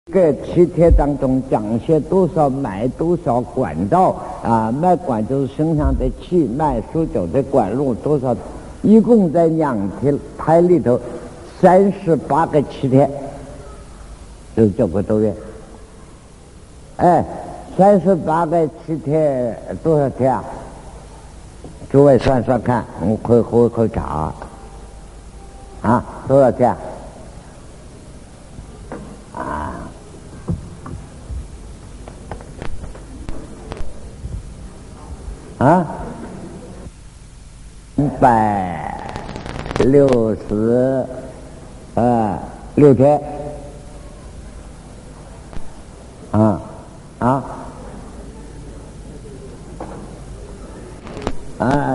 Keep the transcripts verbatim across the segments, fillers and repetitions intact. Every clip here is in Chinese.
个气体当中讲些多少脉多少管道啊，脉管就是身上的气，脉输走的管路多少，一共在两体胎里头三十八个气体，就是这个多月。哎，三十八个气体多少天啊？诸位算算看，我可以喝一口茶啊，多少天啊？啊，一百六十呃六天啊啊啊！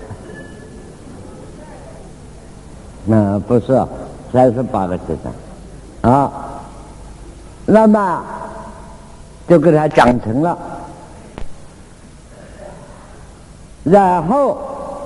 那不是三十八个时辰啊，那么就给他讲成了。然后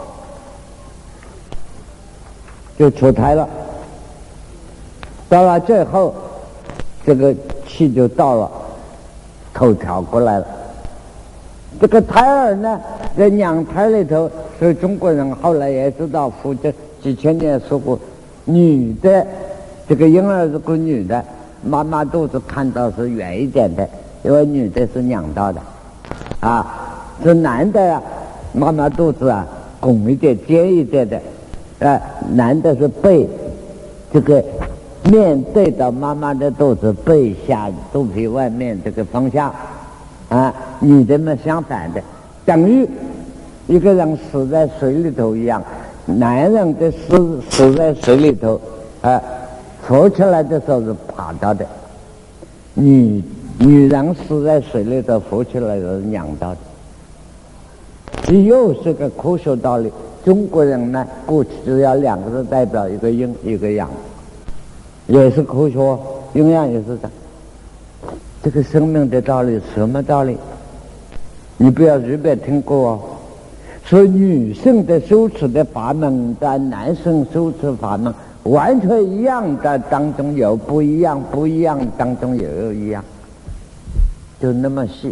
就出胎了，到了最后，这个气就到了，头调过来了。这个胎儿呢，在娘胎里头，所以中国人后来也知道，佛这几千年说过，女的这个婴儿是个女的，妈妈肚子看到是圆一点的，因为女的是娘到的，啊，是男的啊。妈妈肚子啊，拱一点、尖一点的，啊，男的是背，这个面对到妈妈的肚子，背下肚皮外面这个方向，啊，女的嘛相反的，等于一个人死在水里头一样，男人的死死在水里头，啊，浮起来的时候是爬到的，女女人死在水里头浮起来是仰到的。这又是个科学道理。中国人呢，过去只要两个字代表，一个阴一个阳，也是科学，阴阳也是这。这个生命的道理，什么道理？你不要随便听过哦。说女性的修持的法门，在男性修持法门完全一样的当中有不一样，不一样当中也有一样，就那么细。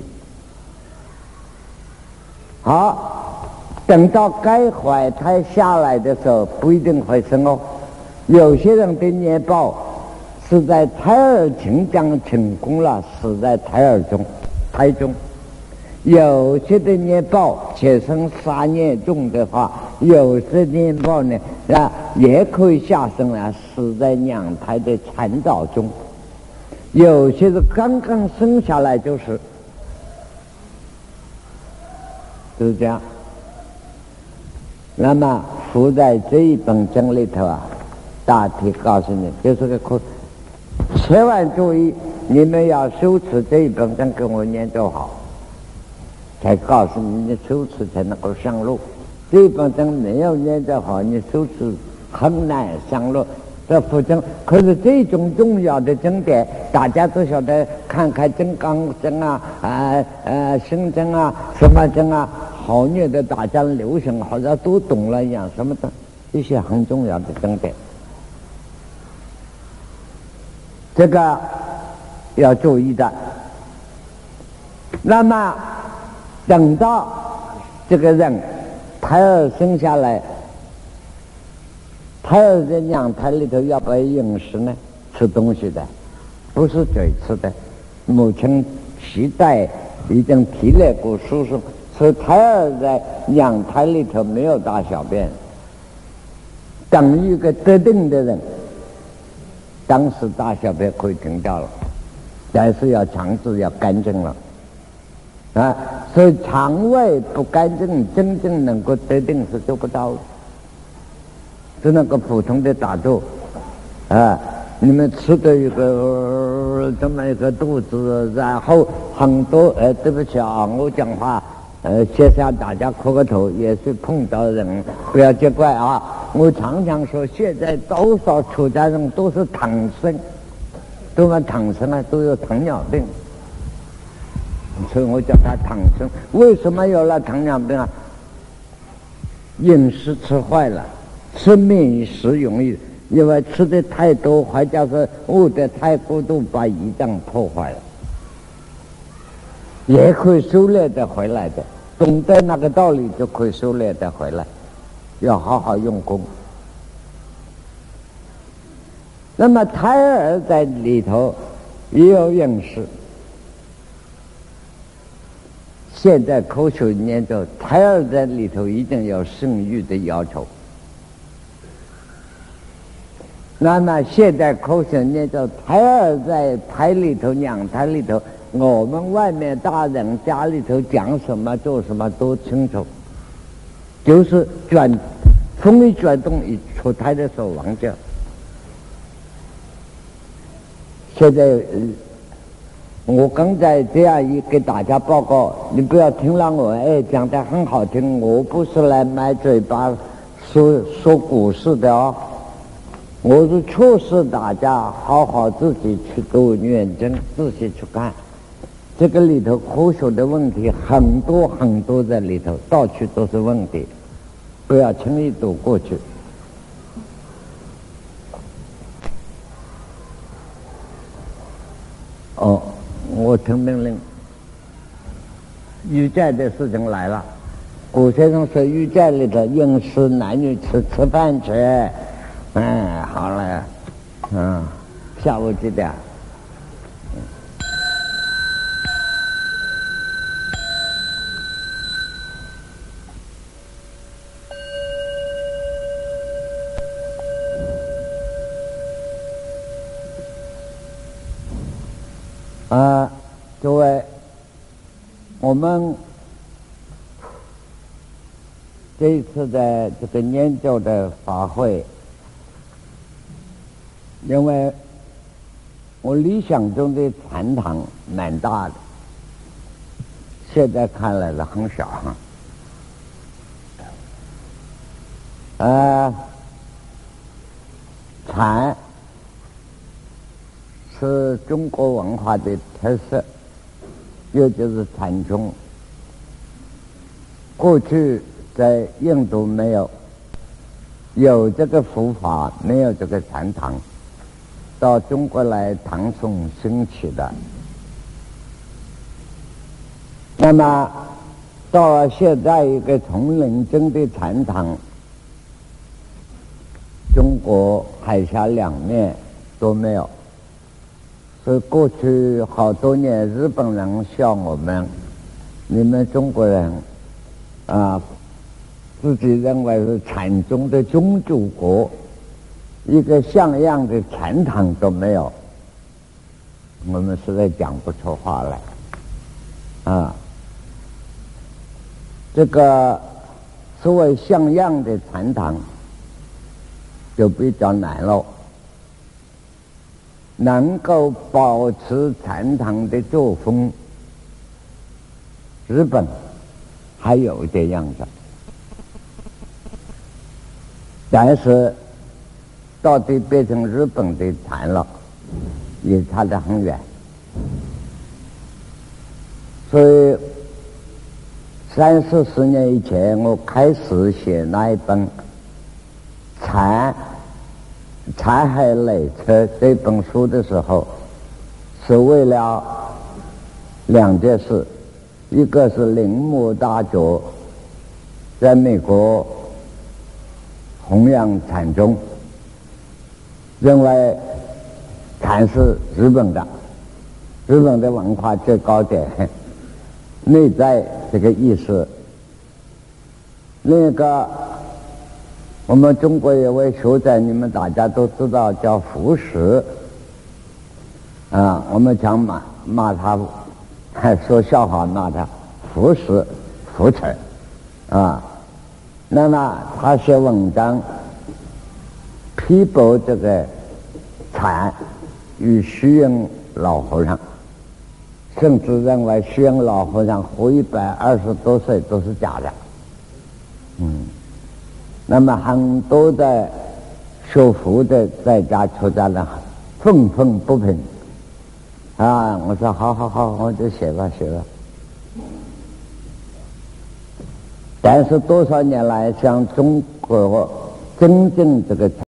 好，等到该怀胎下来的时候，不一定会生哦。有些人的年报是在胎儿成长成功了，死在胎儿中、胎中；有些的年报且生杀孽重的话，有些年报呢啊也可以下生了，死在娘胎的产道中；有些是刚刚生下来就是。就是这样。那么佛在这一本经里头啊，大体告诉你，就是个课，千万注意，你们要修持这一本经，给我念就好，才告诉你，你修持才能够上路。这一本经没有念就好，你修持很难上路。这佛经，可是这种重要的经典，大家都晓得，看看金刚经啊，啊呃心经啊，什么经啊，好念的，大家流行，好像都懂了一样，什么的，这些很重要的经典，这个要注意的。那么等到这个人胎儿生下来。胎儿在娘胎里头要不要饮食呢？吃东西的，不是嘴吃的。母亲脐带已经提炼过输送，所以胎儿在娘胎里头没有大小便，等于一个得定的人，当时大小便可以停掉了，但是要肠子要干净了啊！所以肠胃不干净，真正能够得定是做不到的。是那个普通的打坐啊，你们吃的一个、呃、这么一个肚子，然后很多呃，对不起啊，我讲话呃，先向大家磕个头，也是碰到人，不要见怪啊。我常常说，现在多少出家人都是糖生，都嘛糖生啊，都有糖尿病，所以我叫他糖生。为什么有了糖尿病啊？饮食吃坏了。吃面食容易， 因为吃的太多，或者是悟得太过度，把胰脏破坏了，也可以修炼的回来的。懂得那个道理，就可以修炼的回来，要好好用功。那么胎儿在里头也有认识。现在科学研究，胎儿在里头一定有生育的要求。那么现在科学研究，胎儿在胎里头、娘胎里头，我们外面大人家里头讲什么做什么都清楚，就是转风一转动，一出胎的时候忘掉。现在我刚才这样一给大家报告，你不要听了我哎讲得很好听，我不是来买嘴巴说说故事的哦，我是促使大家好好自己去读认真仔细去看，这个里头科学的问题很多很多在里头，到处都是问题，不要轻易读过去。哦，我听命令，欲界的事情来了。古先生说，欲界里的应是男女吃吃饭去。嗯，好了，嗯，下午几点？啊，各位，我们这一次的这个研究的法会，因为我理想中的禅堂蛮大的，现在看来是很小哈。啊，禅是中国文化的特色，也就是禅宗。过去在印度没有，有这个佛法，没有这个禅堂，到中国来唐宋兴起的。那么到了现在一个丛林中的禅堂，中国海峡两面都没有。所以过去好多年，日本人笑我们，你们中国人啊，自己认为是禅宗的宗主国，一个像样的禅堂都没有，我们实在讲不出话来啊。这个所谓像样的禅堂就比较难了。能够保持禅堂的作风，日本还有这样子，但是到底变成日本的禅了，也差得很远。所以三四十年以前，我开始写那一本禅禅海累车这本书的时候，是为了两件事，一个是铃木大觉在美国弘扬禅宗，认为禅是日本的，日本的文化最高点，内在这个意思。另一个，我们中国有位学者，你们大家都知道，叫胡适啊，我们讲骂骂他，还说笑话骂他，胡适胡扯啊。那么他写文章批驳这个禅与虚云老和尚，甚至认为虚云老和尚活一百二十多岁都是假的。嗯。那么很多的学佛的在家出家人愤愤不平啊！我说好好好，我就写吧写吧。但是多少年来，像中国真正这个